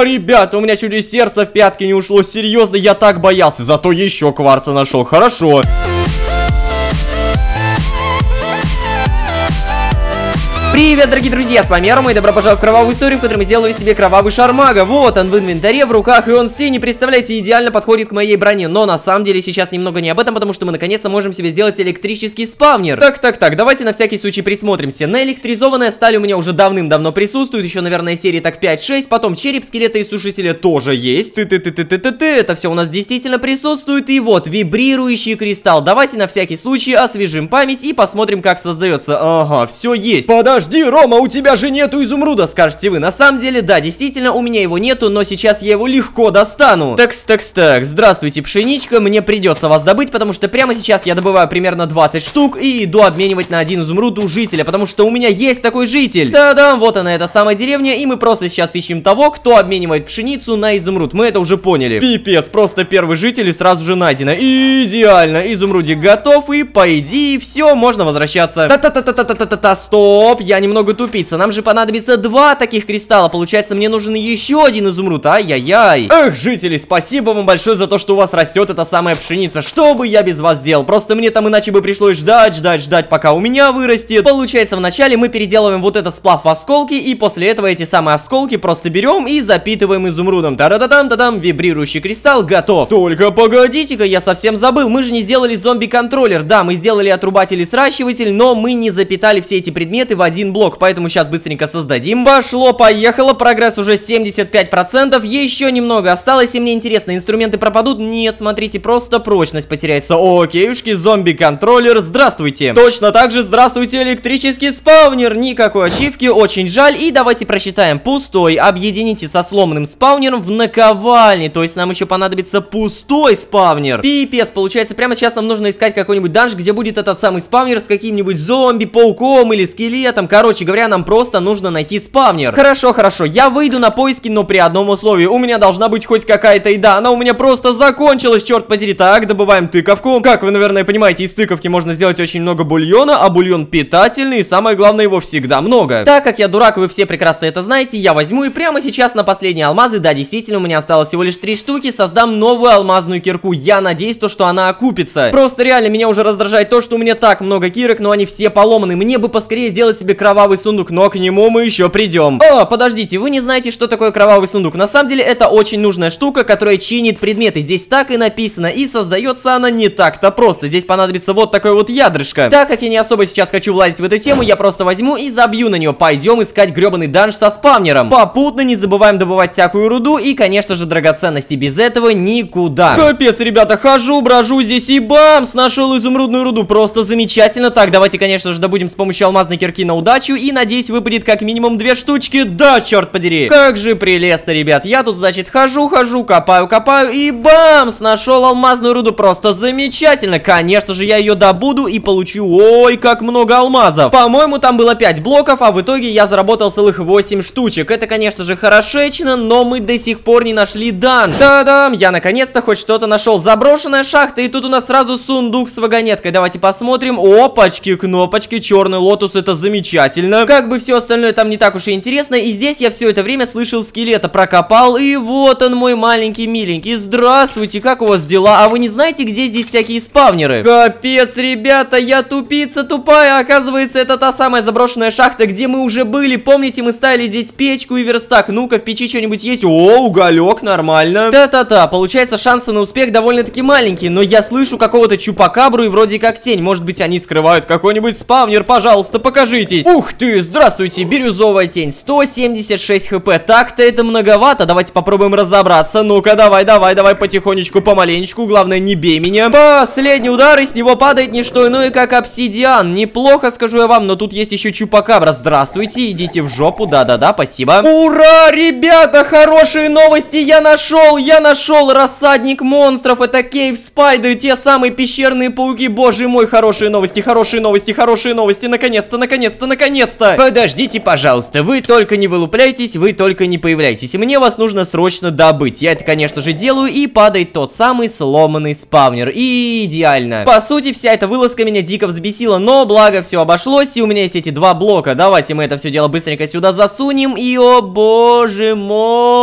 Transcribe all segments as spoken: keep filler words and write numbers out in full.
Ура, ребята, у меня чуть ли сердце в пятки не ушло. Серьезно, я так боялся. Зато еще кварца нашел. Хорошо. Привет, дорогие друзья, с вами Рома, и добро пожаловать в кровавую историю, в которой мы сделали себе кровавый шармага. Вот он в инвентаре, в руках, и он в сцене, представляете, идеально подходит к моей броне. Но на самом деле сейчас немного не об этом, потому что мы наконец-то можем себе сделать электрический спавнер. Так, так, так, давайте на всякий случай присмотримся. Наэлектризованная сталь у меня уже давным-давно присутствует, еще, наверное, серии так пять-шесть. Потом череп, скелета и сушителя тоже есть. Ты-ты-ты-ты-ты-ты-ты, это все у нас действительно присутствует. И вот, вибрирующий кристалл. Давайте на всякий случай освежим память и посмотрим, как создается. Ага, все есть. Подожди. Подожди, Рома, у тебя же нету изумруда, скажете вы. На самом деле, да, действительно, у меня его нету, но сейчас я его легко достану. Такс, такс, так, здравствуйте, пшеничка, мне придется вас добыть, потому что прямо сейчас я добываю примерно двадцать штук и иду обменивать на один изумруд у жителя, потому что у меня есть такой житель. Та-дам, вот она, эта самая деревня, и мы просто сейчас ищем того, кто обменивает пшеницу на изумруд. Мы это уже поняли. Пипец, просто первый житель и сразу же найдено. Идеально, изумрудик готов, и по идее все, можно возвращаться. Та-та-та-та-та-та-та-та, стоп, я немного тупица. Нам же понадобится два таких кристалла. Получается, мне нужен еще один изумруд. Ай-яй-яй. Эх, жители, спасибо вам большое за то, что у вас растет эта самая пшеница. Что бы я без вас делал? Просто мне там иначе бы пришлось ждать, ждать, ждать, пока у меня вырастет. Получается, вначале мы переделываем вот этот сплав в осколки, и после этого эти самые осколки просто берем и запитываем изумрудом. Та-да-да-дам-та-дам, вибрирующий кристалл готов. Только погодите-ка, я совсем забыл. Мы же не сделали зомби-контроллер. Да, мы сделали отрубатель и сращиватель, но мы не запитали все эти предметы в один блок, поэтому сейчас быстренько создадим. Пошло, поехало, прогресс уже семьдесят пять процентов, еще немного осталось, и мне интересно, инструменты пропадут? Нет, смотрите, просто прочность потеряется. Окейушки, зомби-контроллер, здравствуйте. Точно так же, здравствуйте, электрический спаунер. Никакой ачивки, очень жаль. И давайте просчитаем. Пустой, объедините со сломанным спаунером в наковальне, то есть нам еще понадобится пустой спаунер. Пипец, получается, прямо сейчас нам нужно искать какой-нибудь данж, где будет этот самый спаунер с каким-нибудь зомби, пауком или скелетом. Короче говоря, нам просто нужно найти спавнер. Хорошо, хорошо, я выйду на поиски, но при одном условии. У меня должна быть хоть какая-то еда. Она у меня просто закончилась, черт подери. Так, добываем тыковку. Как вы, наверное, понимаете, из тыковки можно сделать очень много бульона, а бульон питательный, и самое главное, его всегда много. Так как я дурак, вы все прекрасно это знаете, я возьму и прямо сейчас на последние алмазы, да, действительно, у меня осталось всего лишь три штуки, создам новую алмазную кирку. Я надеюсь, то, что она окупится. Просто реально меня уже раздражает то, что у меня так много кирок, но они все поломаны. Мне бы поскорее сделать себе кровавый сундук, но к нему мы еще придем. О, подождите, вы не знаете, что такое кровавый сундук? На самом деле, это очень нужная штука, которая чинит предметы. Здесь так и написано, и создается она не так-то просто. Здесь понадобится вот такое вот ядрышко. Так как я не особо сейчас хочу влазить в эту тему, я просто возьму и забью на нее. Пойдем искать гребаный данж со спавнером. Попутно не забываем добывать всякую руду и, конечно же, драгоценности. Без этого никуда. Капец, ребята, хожу, брожу здесь и бамс, нашел изумрудную руду. Просто замечательно. Так, давайте, конечно же, добудем с помощью алмазной кирки на удачу и, надеюсь, выпадет как минимум две штучки. Да, черт подери. Как же прелестно, ребят. Я тут, значит, хожу, хожу, копаю, копаю и бамс, нашел алмазную руду. Просто замечательно. Конечно же, я ее добуду и получу, ой, как много алмазов. По-моему, там было пять блоков, а в итоге я заработал целых восемь штучек. Это, конечно же, хорошечно, но мы до сих пор не нашли данж. Та-дам, я наконец-то хоть что-то нашел. Заброшенная шахта, и тут у нас сразу сундук с вагонеткой. Давайте посмотрим. Опачки, кнопочки, черный лотос, это замечательно. Как бы все остальное там не так уж и интересно. И здесь я все это время слышал скелета, прокопал, и вот он, мой маленький миленький. Здравствуйте, как у вас дела? А вы не знаете, где здесь всякие спавнеры? Капец, ребята, я тупица тупая. Оказывается, это та самая заброшенная шахта, где мы уже были. Помните, мы ставили здесь печку и верстак. Ну-ка, в печи что-нибудь есть? О, уголек, нормально. Та-та-та, получается, шансы на успех довольно-таки маленькие, но я слышу какого-то чупакабру и вроде как тень. Может быть, они скрывают какой-нибудь спавнер? Пожалуйста, покажитесь. Ух ты, здравствуйте, бирюзовая тень, сто семьдесят шесть хп. Так-то это многовато, давайте попробуем разобраться. Ну-ка, давай, давай, давай, потихонечку, помаленечку. Главное, не бей меня. Последний удар, и с него падает не что иное, как обсидиан. Неплохо, скажу я вам, но тут есть еще чупакабра. Здравствуйте, идите в жопу, да-да-да, спасибо. Ура, ребята, хорошие новости я нашел. Я нашел рассадник монстров. Это Кейв Спайдер, те самые пещерные пауки. Боже мой, хорошие новости, хорошие новости, хорошие новости. Наконец-то, наконец-то, наконец-то. Подождите, пожалуйста, вы только не вылупляйтесь, вы только не появляйтесь. Мне вас нужно срочно добыть. Я это, конечно же, делаю, и падает тот самый сломанный спавнер. И идеально. По сути, вся эта вылазка меня дико взбесила, но благо все обошлось, и у меня есть эти два блока. Давайте мы это все дело быстренько сюда засунем, и о боже мой.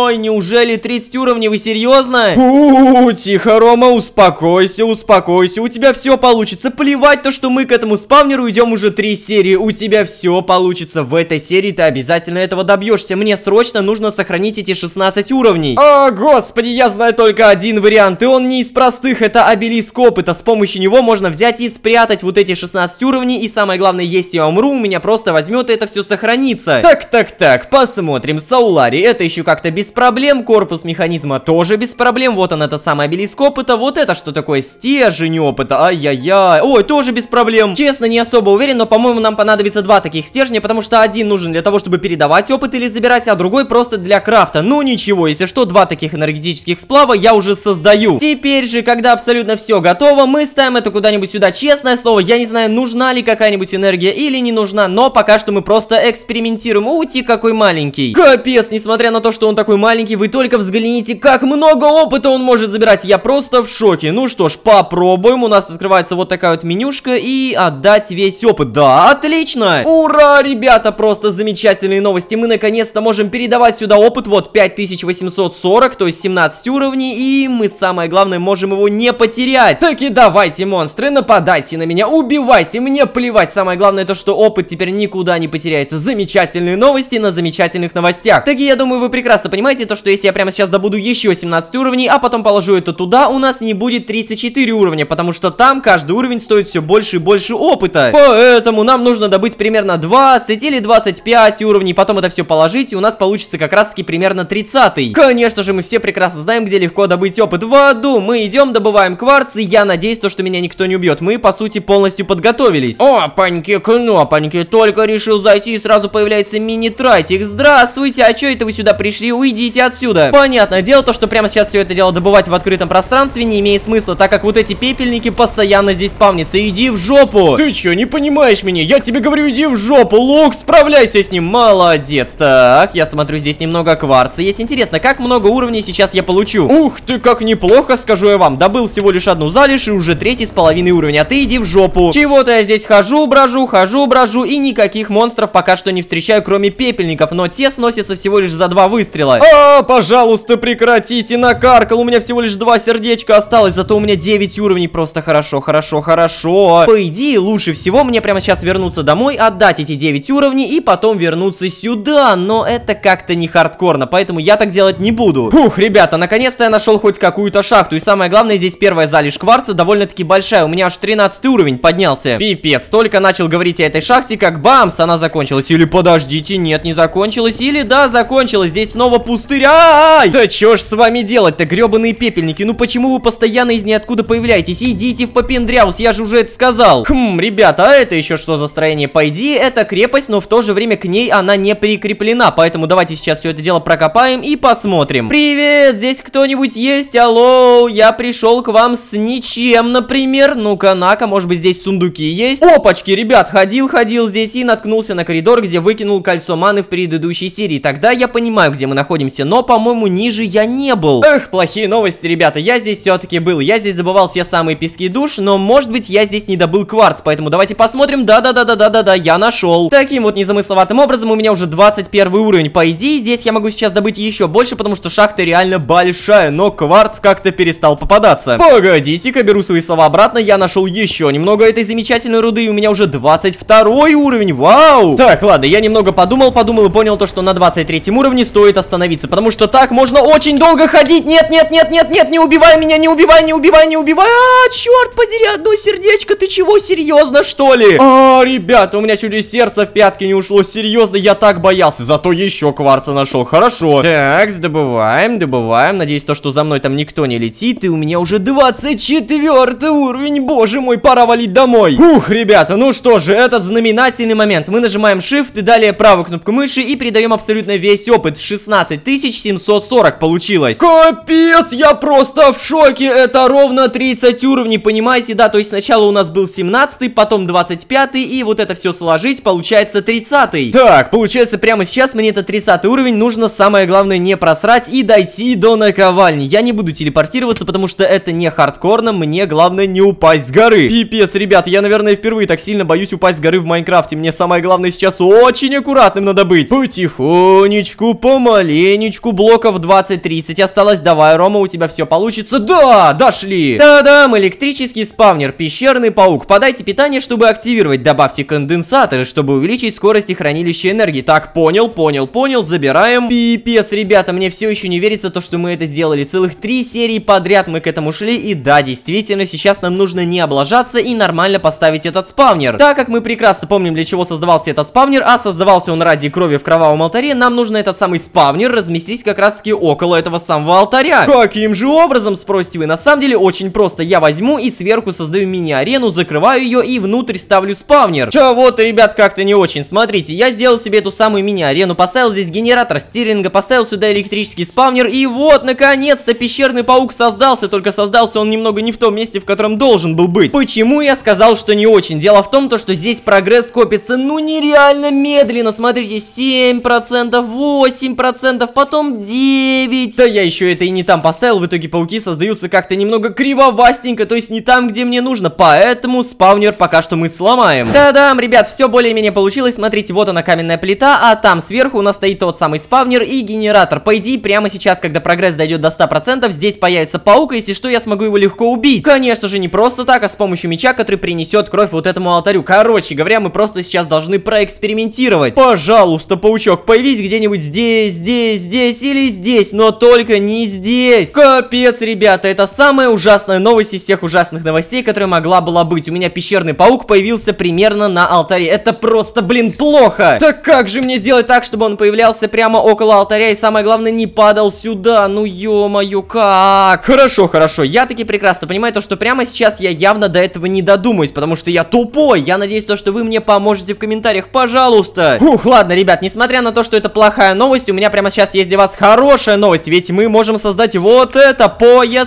мой, неужели тридцать уровней, вы серьезно? У-у-у, тихо, Рома, успокойся, успокойся, у тебя все получится. Плевать то, что мы к этому спавнеру идем уже три серии, у тебя все получится. В этой серии ты обязательно этого добьешься. Мне срочно нужно сохранить эти шестнадцать уровней. О, господи, я знаю только один вариант, и он не из простых, это обелиск опыта. С помощью него можно взять и спрятать вот эти шестнадцать уровней, и самое главное, если я умру, у меня просто возьмет и это все сохранится. Так, так, так, посмотрим. Саулари, это еще как-то без проблем, корпус механизма тоже без проблем, вот он, этот самый обелиск опыта, вот это что такое, стержень опыта, ай-яй-яй, ой, тоже без проблем. Честно, не особо уверен, но, по-моему, нам понадобится два таких стержня, потому что один нужен для того, чтобы передавать опыт или забирать, а другой просто для крафта. Ну ничего, если что, два таких энергетических сплава я уже создаю. Теперь же, когда абсолютно все готово, мы ставим это куда-нибудь сюда. Честное слово, я не знаю, нужна ли какая-нибудь энергия или не нужна, но пока что мы просто экспериментируем. Ути, какой маленький. Капец, несмотря на то, что он такой маленький, вы только взгляните, как много опыта он может забирать. Я просто в шоке. Ну что ж, попробуем. У нас открывается вот такая вот менюшка и отдать весь опыт. Да, отлично. Ура, ребята, просто замечательные новости. Мы наконец-то можем передавать сюда опыт. Вот пять тысяч восемьсот сорок, то есть семнадцать уровней, и мы, самое главное, можем его не потерять. Так и давайте, монстры, нападайте на меня, убивайте, мне плевать. Самое главное то, что опыт теперь никуда не потеряется. Замечательные новости на замечательных новостях. Так и я думаю, вы прекрасно понимаете то, что если я прямо сейчас добуду еще семнадцать уровней, а потом положу это туда, у нас не будет тридцать четыре уровня, потому что там каждый уровень стоит все больше и больше опыта. Поэтому нам нужно добыть примерно двадцать или двадцать пять уровней, потом это все положить, и у нас получится как раз таки примерно тридцатый. Конечно же, мы все прекрасно знаем, где легко добыть опыт. В аду мы идем, добываем кварц, и я надеюсь, то, что меня никто не убьет. Мы, по сути, полностью подготовились. О, паньки, кнопаньки, только решил зайти, и сразу появляется мини-трайтик. Здравствуйте, а что это вы сюда пришли? Уйдите отсюда. Понятное дело, то, что прямо сейчас все это дело добывать в открытом пространстве не имеет смысла, так как вот эти пепельники постоянно здесь спавнятся. Иди в жопу. Ты что, не понимаешь меня? Я тебе говорю, иди в жопу. Лук, справляйся с ним. Молодец. Так, я смотрю, здесь немного кварца есть. Интересно, как много уровней сейчас я получу? Ух ты, как неплохо, скажу я вам. Добыл всего лишь одну залежь и уже третий с половиной уровень. А ты иди в жопу. Чего-то я здесь хожу, брожу, хожу, брожу, и никаких монстров пока что не встречаю, кроме пепельников. Но те сносятся всего лишь за два выстрела. А, пожалуйста, прекратите, накаркал. У меня всего лишь два сердечка осталось, зато у меня девять уровней. Просто хорошо, хорошо, хорошо. По идее, лучше всего мне прямо сейчас вернуться домой, отдать эти девять уровней и потом вернуться сюда. Но это как-то не хардкорно, поэтому я так делать не буду. Фух, ребята, наконец-то я нашел хоть какую-то шахту. И самое главное, здесь первая залежь кварца довольно-таки большая. У меня аж тринадцатый уровень поднялся. Пипец, только начал говорить о этой шахте, как бамс, она закончилась. Или подождите, нет, не закончилась. Или да, закончилась. Здесь снова пустырь. Ай! Да чё ж с вами делать-то, гребаные пепельники? Ну почему вы постоянно из ниоткуда появляетесь? Идите в попендряус, я же уже это сказал. Хм, ребята, а это еще что за строение? По идее, это крепость, но в то же время к ней она не прикреплена. Поэтому давайте сейчас все это дело прокопаем и посмотрим. Привет, здесь кто-нибудь есть? Алло, я пришел к вам с ничем, например. Ну-ка, на-ка, может быть, здесь сундуки есть? Опачки, ребят, ходил-ходил здесь и наткнулся на коридор, где выкинул кольцо маны в предыдущей серии. Тогда я понимаю, где мы находимся, но, по-моему, ниже я не был. Эх, плохие новости, ребята, я здесь все-таки был. Я здесь забывал все самые пески душ, но, может быть, я здесь не добыл кварц, поэтому давайте посмотрим. Да-да-да-да-да-да-да, я нашел. Таким вот незамысловатым образом у меня уже двадцать первый уровень. По идее, здесь я могу сейчас добыть еще больше, потому что шахта реально большая, но кварц как-то перестал попадаться. Погодите-ка, беру свои слова обратно, я нашел еще немного этой замечательной руды, и у меня уже двадцать второй уровень, вау! Так, ладно, я немного подумал, подумал и понял то, что на двадцать третьем уровне стоит остановиться, потому что так можно очень долго ходить. Нет, нет, нет, нет, нет, не убивай меня, не убивай, не убивай, не убивай. А, черт подери, одно сердечко, ты чего, серьезно, что ли? А, ребята, у меня чуть ли сердце в пятки не ушло, серьезно, я так боялся, зато еще кварца нашел, хорошо. Так, добываем, добываем, надеюсь, то, что за мной там никто не летит, и у меня уже двадцать четвёртый уровень, боже мой, пора валить домой. Ух, ребята, ну что же, этот знаменательный момент, мы нажимаем Shift и далее правую кнопку мыши и передаем абсолютно весь опыт, шестнадцать тысяч семьсот сорок получилось. Капец, я просто в шоке, это ровно тридцать уровней, понимаете, да, то есть сначала у нас был семнадцатый, потом двадцать пятый, и вот это все сложить, получается тридцатый. Так, получается прямо сейчас мне это тридцатый уровень, нужно самое главное не просрать и дойти до наковальни. Я не буду телепортироваться, потому что это не хардкорно, мне главное не упасть с горы. Пипец, ребят, я, наверное, впервые так сильно боюсь упасть с горы в Майнкрафте, мне самое главное сейчас очень аккуратным надо быть. Потихонечку, помаленьку. потихонечку. Блоков двадцать тридцать осталось. Давай, Рома, у тебя все получится. Да, дошли. Да-да, электрический спавнер, пещерный паук. Подайте питание, чтобы активировать. Добавьте конденсаторы, чтобы увеличить скорость и хранилище энергии. Так, понял, понял, понял. Забираем. Пипец, ребята, мне все еще не верится то, что мы это сделали. Целых три серии подряд мы к этому шли. И да, действительно, сейчас нам нужно не облажаться и нормально поставить этот спавнер. Так как мы прекрасно помним, для чего создавался этот спавнер, а создавался он ради крови в кровавом алтаре, нам нужно этот самый спавнер разместить как раз таки около этого самого алтаря. Каким же образом, спросите вы? На самом деле очень просто. Я возьму и сверху создаю мини-арену, закрываю ее и внутрь ставлю спавнер. Чего-то, ребят, как-то не очень. Смотрите, я сделал себе эту самую мини-арену, поставил здесь генератор стиринга, поставил сюда электрический спавнер, и вот, наконец-то, пещерный паук создался, только создался он немного не в том месте, в котором должен был быть. Почему я сказал, что не очень? Дело в том, то, что здесь прогресс копится, ну, нереально медленно. Смотрите, семь процентов, восемь процентов, потом девять. Да я еще это и не там поставил, в итоге пауки создаются как-то немного кривовастенько, то есть не там, где мне нужно, поэтому спавнер пока что мы сломаем. Да-да, ребят, все более-менее получилось. Смотрите, вот она каменная плита, а там сверху у нас стоит тот самый спавнер и генератор. По идее, прямо сейчас, когда прогресс дойдет до ста процентов, здесь появится паук, и если что, я смогу его легко убить. Конечно же, не просто так, а с помощью меча, который принесет кровь вот этому алтарю. Короче говоря, мы просто сейчас должны проэкспериментировать. Пожалуйста, паучок, появись где-нибудь здесь, здесь, здесь или здесь, но только не здесь. Капец, ребята, это самая ужасная новость из всех ужасных новостей, которая могла была быть. У меня пещерный паук появился примерно на алтаре. Это просто, блин, плохо. Так как же мне сделать так, чтобы он появлялся прямо около алтаря и, самое главное, не падал сюда? Ну, ё-моё, как? Хорошо, хорошо, я таки прекрасно понимаю то, что прямо сейчас я явно до этого не додумаюсь, потому что я тупой. Я надеюсь, то, что вы мне поможете в комментариях, пожалуйста. Ух, ладно, ребят, несмотря на то, что это плохая новость, у меня прямо сейчас есть для вас хорошая новость, ведь мы можем создать вот это, пояс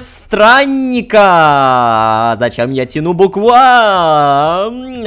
странника. Зачем я тяну букву А?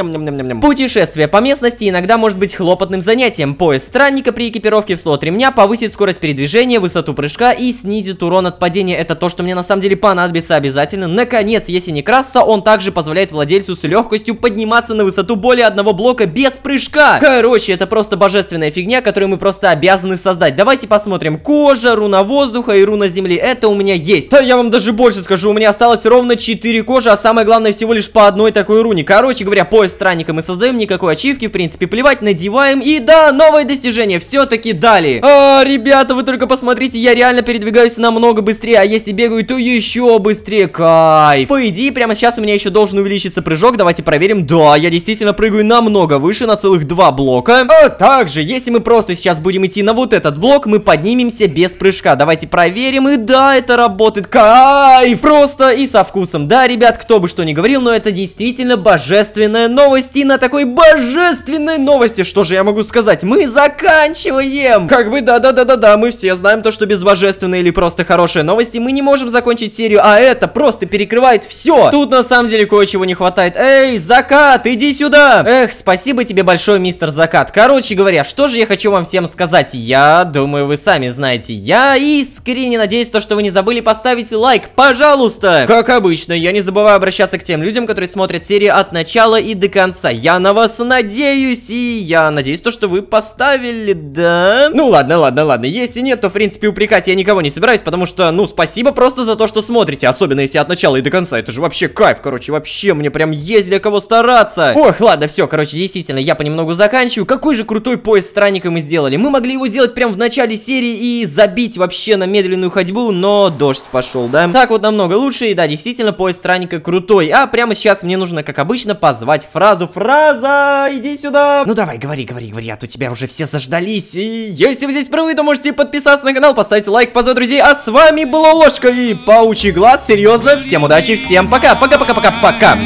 Путешествие по местности иногда может быть хлопотным занятием. Пояс странника при экипировке в слот ремня повысит скорость передвижения, высоту прыжка и снизит урон от падения. Это то, что мне на самом деле понадобится обязательно. Наконец, если не красться, он также позволяет владельцу с легкостью подниматься на высоту более одного блока без прыжка. Короче, это просто божественная фигня, которую мы просто обязаны создать. Давайте посмотрим. Кожа, руна воздуха и руна земли. Это у меня есть. Да я вам даже больше скажу, у меня осталось ровно четыре кожи, а самое главное всего лишь по одной такой руне. Короче говоря, пояс странника мы создаем, никакой ачивки, в принципе, плевать, надеваем. И да, новое достижение все-таки дали. А, ребята, вы только посмотрите, я реально передвигаюсь намного быстрее, а если бегаю, то еще быстрее. Кайф. По идее, прямо сейчас у меня еще должен увеличиться прыжок. Давайте проверим. Да, я действительно прыгаю намного выше, на целых два блока. А также, если мы просто сейчас будем идти на вот этот блок, мы поднимемся без прыжка. Давайте проверим. И да, это работает. Кайф. Просто и со вкусом. Да, ребят, кто бы что ни говорил, но это действительно божественная новость. И на такой божественной новости, что же я могу сказать? Мы заканчиваем. Как бы да-да-да-да-да, мы все знаем то, что без божественной или просто хорошей новости мы не можем закончить серию, а это просто перекрывает все. Тут на самом деле кое-чего не хватает. Эй, Закат, иди сюда. Эх, спасибо тебе большое, мистер Закат. Короче говоря, что же я хочу вам всем сказать? Я думаю, вы сами знаете. Я искренне надеюсь, то, что вы не забыли поставить лайк, пожалуйста. Как обычно, я не забываю обращаться к тем людям, которые смотрят серию от начала и до конца. Я на вас надеюсь, и я надеюсь, то, что вы поставили, да? Ну ладно, ладно, ладно. Если нет, то в принципе упрекать я никого не собираюсь, потому что, ну, спасибо просто за то, что смотрите. Особенно если от начала и до конца. Это же вообще кайф, короче, вообще мне прям есть для кого стараться. Ох, ладно, все, короче, действительно, я понемногу заканчиваю. Какой же крутой пояс странника мы сделали. Мы могли его сделать прям в начале серии и забить вообще на медленную ходьбу, но дождь пошел, да? Так вот намного лучше, и да, действительно, пояс странника крутой. А прямо сейчас мне нужно, как обычно, позвать фразу. Фраза, иди сюда. Ну давай, говори, говори, говори, а то тебя уже все заждались. И если вы здесь впервые, то можете подписаться на канал, поставить лайк, позвать друзей. А с вами была Ложка и Паучий Глаз. Серьезно, всем удачи, всем пока, пока-пока-пока-пока.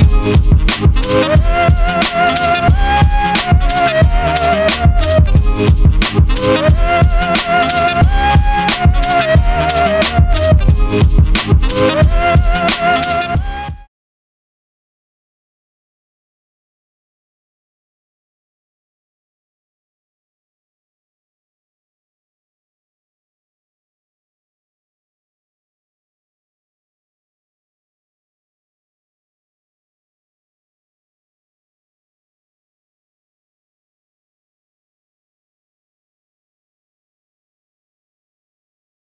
We'll be right back.